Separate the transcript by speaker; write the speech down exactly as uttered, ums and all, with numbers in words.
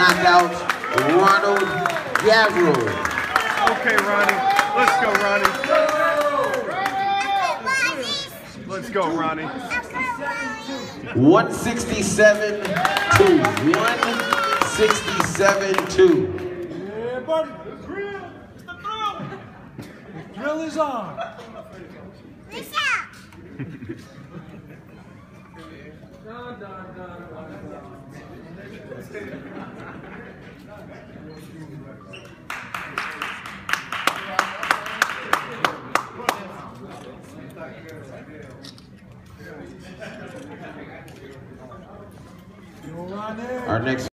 Speaker 1: knockouts, Ronald Gavril.
Speaker 2: Okay, Ronnie. Let's go, Ronnie. Let's go, Ronnie.
Speaker 1: one sixty-seven two. one sixty-seven two.
Speaker 3: Yeah, buddy. The drill. It's the drill. The drill is on. Dun, dun, dun, dun, dun.
Speaker 1: Our next